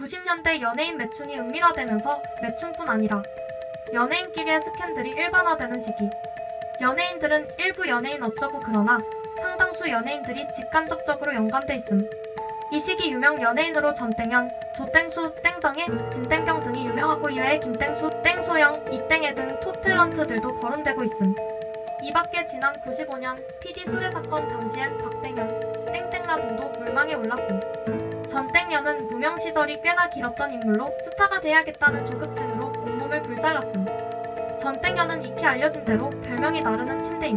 90년대 연예인 매춘이 은밀화되면서 매춘뿐 아니라 연예인끼리의 스캔들이 일반화되는 시기. 연예인들은 일부 연예인 어쩌고 그러나 상당수 연예인들이 직간접적으로 연관돼 있음. 이 시기 유명 연예인으로 전땡현, 조땡수, 땡정혜, 진땡경 등이 유명하고 이외에 김땡수, 땡소영, 이땡애 등 톱 탤런트들도 거론되고 있음. 이밖에 지난 95년 PD 수뢰 사건 당시엔 박땡현, 땡땡라 등도 물망에 올랐음. 전땡현은 무명 시절이 꽤나 길었던 인물로 스타가 돼야겠다는 조급증으로 온몸을 불살랐음. 전땡현은 익히 알려진 대로 별명이 나르는 침대임.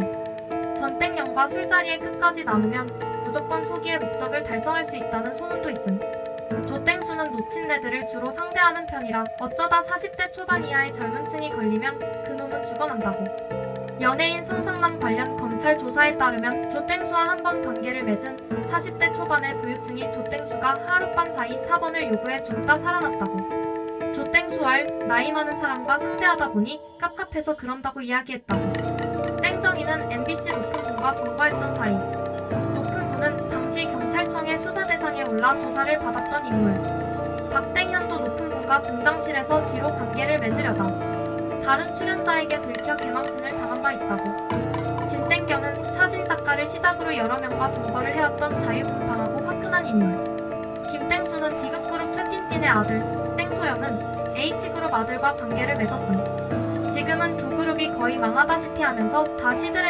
전땡현과 술자리에 끝까지 남으면 무조건 소기의 목적을 달성할 수 있다는 소문도 있음. 조땡수는 노친네들을 주로 상대하는 편이라 어쩌다 40대 초반 이하의 젊은 층이 걸리면 그놈은 죽어난다고. 연예인 성상남 관련 검찰 조사에 따르면 조땡수와 한 번 관계를 맺은 40대 초반의 부유층이 조땡수가 하룻밤 사이 4번을 요구해 죽다 살아났다고. 조땡수알 나이 많은 사람과 상대하다 보니 깝깝해서 그런다고 이야기했다고. 땡정이는 MBC 높은 분과 동거했던 사이. 높은 분은 당시 경찰청의 수사 대상에 올라 조사를 받았던 인물. 박땡현도 높은 분과 분장실에서 뒤로 관계를 맺으려다 다른 출연자에게 들켜 개망신을 당한 바 있다고. 진땡경은 사진작가를 시작으로 여러 명과 동거를 해왔던 자유분방하고 화끈한 인물. 김땡수는 D급그룹 최틴틴의 아들, 땡소영은 H그룹 아들과 관계를 맺었음. 지금은 두 그룹이 거의 망하다시피 하면서 다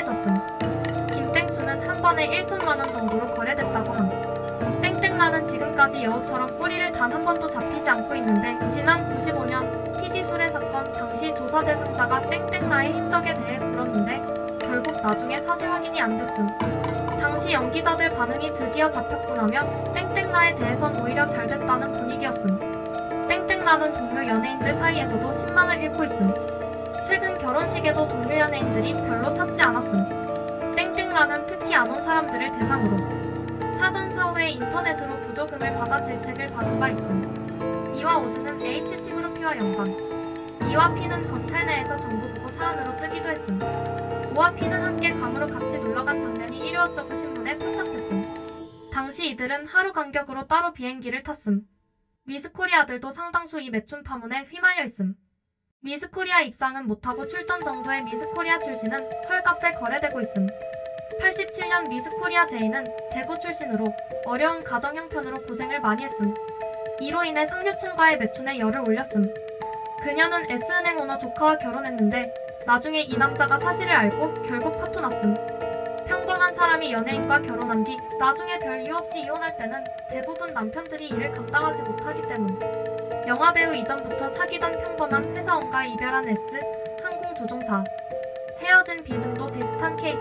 시들해졌음. 김땡수는 한 번에 1천만원 정도로 거래됐다고 함. 땡땡라는 지금까지 여우처럼 꼬리를 단 한 번도 잡히지 않고 있는데 지난 95년 PD 수뢰 사건 당시 조사 대상자가 땡땡라의 행적에 대해 물었는데 결국 나중에 사실 확인이 안 됐음. 당시 연기자들 반응이 드디어 잡혔고 나면 땡땡라에 대해선 오히려 잘 됐다는 분위기였음. 땡땡라는 동료 연예인들 사이에서도 신망을 잃고 있음. 최근 결혼식에도 동료 연예인들이 별로 찾지 않았음. 땡땡라는 특히 안 온 사람들을 대상으로 사전 사후에 인터넷으로 부조금을 받아 질책을 받은 바 있음. 이와 오드는 HT그룹P와 연관. 이와 P는 검찰 내에서 정부 보고 사안으로 뜨기도 했음. 오와 P는 함께 괌으로 같이 놀러간 장면이 이리어쩌고 신문에 포착됐음. 당시 이들은 하루 간격으로 따로 비행기를 탔음. 미스코리아들도 상당수 이 매춘 파문에 휘말려 있음. 미스코리아 입상은 못하고 출전 정도의 미스코리아 출신은 헐값에 거래되고 있음. 87년 미스코리아 제이는 대구 출신으로 어려운 가정 형편으로 고생을 많이 했음. 이로 인해 상류층과의 매춘에 열을 올렸음. 그녀는 S은행 오너 조카와 결혼했는데 나중에 이 남자가 사실을 알고 결국 파토났음. 평범한 사람이 연예인과 결혼한 뒤 나중에 별 이유 없이 이혼할 때는 대부분 남편들이 이를 감당하지 못하기 때문. 영화배우 이전부터 사귀던 평범한 회사원과 이별한 S, 항공조종사, 헤어진 B 등도 비슷한 케이스.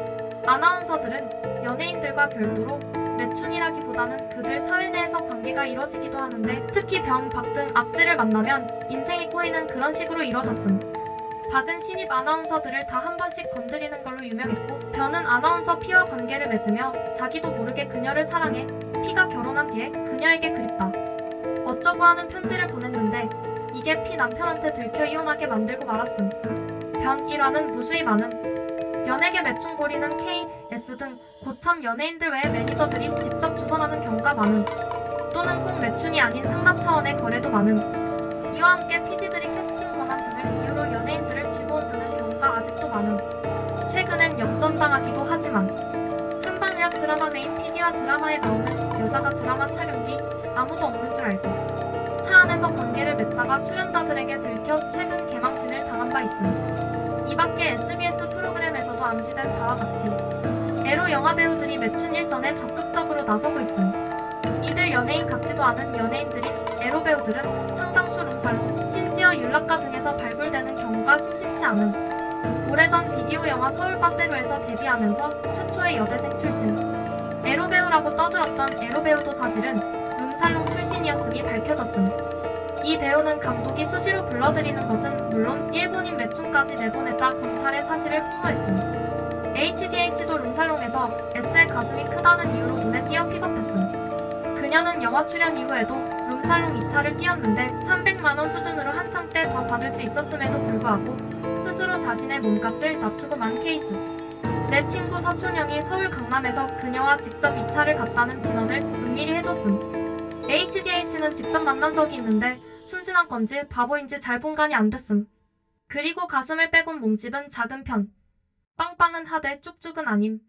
아나운서들은 연예인들과 별도로 매춘이라기보다는 그들 사회 내에서 관계가 이뤄지기도 하는데 특히 병, 박 등 악질을 만나면 인생이 꼬이는 그런 식으로 이뤄졌음. 박은 신입 아나운서들을 다 한 번씩 건드리는 걸로 유명했고 변은 아나운서 P와 관계를 맺으며 자기도 모르게 그녀를 사랑해 P가 결혼한 뒤에 그녀에게 그립다 어쩌고 하는 편지를 보냈는데 이게 P 남편한테 들켜 이혼하게 만들고 말았음. 변 일화는 무수히 많음. 연예계 매춘고리는 K, S 등 고참 연예인들 외에 매니저들이 직접 주선하는 경우가 많음. 또는 꼭 매춘이 아닌 상납 차원의 거래도 많음. 이와 함께 PD들이 캐스팅 권한 등을 이유로 연예인들을 집어온드는 경우가 아직도 많음. 최근엔 역전당하기도 하지만 한방의학 드라마 메인 PD와 드라마에 나오는 여자가 드라마 촬영 뒤 아무도 없는 줄 알고 차 안에서 관계를 맺다가 출연자들에게 들켜 최근 개망신을 당한 바 있음. 이밖에 SBS 프로그램에서도 암시된 바와 같이 에로 영화배우들이 매춘 일선에 적극적으로 나서고 있음. 이들 연예인 같지도 않은 연예인들인 에로 배우들은 상당수 룸살롱, 심지어 율락가 등에서 발굴되는 경우가 심심치 않음. 오래전 비디오 영화 서울빠떼로에서 데뷔하면서 최초의 여대생 출신. 에로 배우라고 떠들었던 에로 배우도 사실은 룸살롱 출신이었음이 밝혀졌음. 이 배우는 감독이 수시로 불러들이는 것은 물론 일본인 매춘까지 내보냈다 검찰에 사실을 폭로했음. HDH도 룸살롱에서 S의 가슴이 크다는 이유로 눈에 띄어 픽업했음. 그녀는 영화 출연 이후에도 룸살롱 2차를 뛰었는데 300만원 수준으로 한참 때 더 받을 수 있었음에도 불구하고 스스로 자신의 몸값을 낮추고 만 케이스. 내 친구 서촌영이 서울 강남에서 그녀와 직접 2차를 갔다는 진언을 은밀히 해줬음. HDH는 직접 만난 적이 있는데 순진한 건지 바보인지 잘 분간이 안 됐음. 그리고 가슴을 빼곤 몸집은 작은 편. 빵빵은 하되 쭉쭉은 아님.